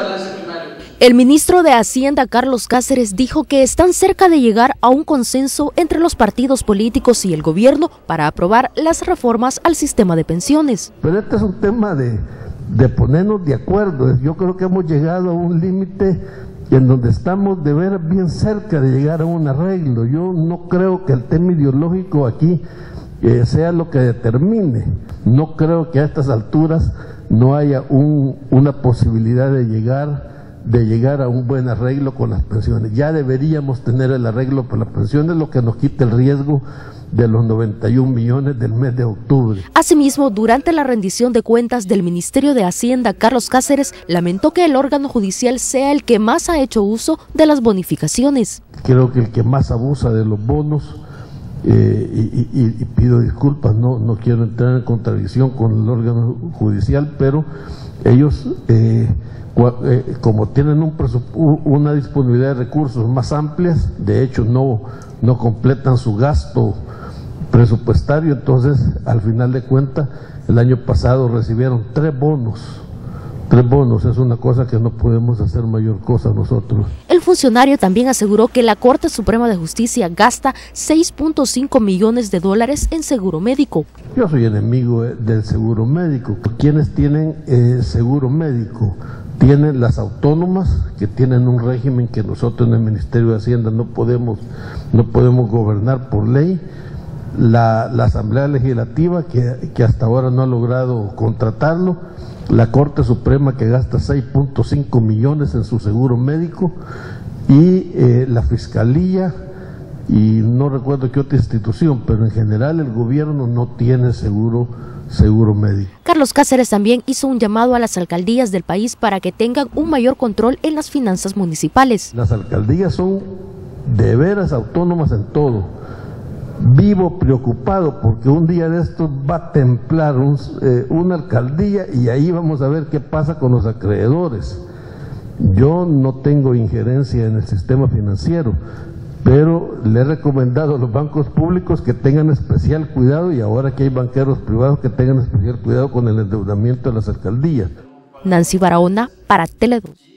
balance primario. El ministro de Hacienda, Carlos Cáceres, dijo que están cerca de llegar a un consenso entre los partidos políticos y el gobierno para aprobar las reformas al sistema de pensiones. Pero este es un tema de ponernos de acuerdo. Yo creo que hemos llegado a un límite en donde estamos de ver bien cerca de llegar a un arreglo. Yo no creo que el tema ideológico aquí sea lo que determine. No creo que a estas alturas no haya una posibilidad de llegar a un buen arreglo con las pensiones. Ya deberíamos tener el arreglo por las pensiones, lo que nos quita el riesgo de los 91 millones del mes de octubre. Asimismo, durante la rendición de cuentas del Ministerio de Hacienda, Carlos Cáceres lamentó que el órgano judicial sea el que más ha hecho uso de las bonificaciones. Creo que el que más abusa de los bonos, y pido disculpas, no quiero entrar en contradicción con el órgano judicial, pero ellos, como tienen una disponibilidad de recursos más amplias, de hecho no completan su gasto presupuestario, entonces al final de cuentas el año pasado recibieron 3 bonos. 3 bonos es una cosa que no podemos hacer mayor cosa nosotros. El funcionario también aseguró que la Corte Suprema de Justicia gasta $6.5 millones en seguro médico. Yo soy enemigo del seguro médico. ¿Quiénes tienen seguro médico? Tienen las autónomas, que tienen un régimen que nosotros en el Ministerio de Hacienda no podemos gobernar por ley. La Asamblea Legislativa, que hasta ahora no ha logrado contratarlo. La Corte Suprema, que gasta 6.5 millones en su seguro médico, y la Fiscalía, y no recuerdo qué otra institución, pero en general el gobierno no tiene seguro médico. Carlos Cáceres también hizo un llamado a las alcaldías del país para que tengan un mayor control en las finanzas municipales. Las alcaldías son de veras autónomas en todo. Vivo preocupado porque un día de estos va a templar una alcaldía y ahí vamos a ver qué pasa con los acreedores. Yo no tengo injerencia en el sistema financiero, pero le he recomendado a los bancos públicos que tengan especial cuidado, y ahora que hay banqueros privados, que tengan especial cuidado con el endeudamiento de las alcaldías. Nancy Barahona para Tele2.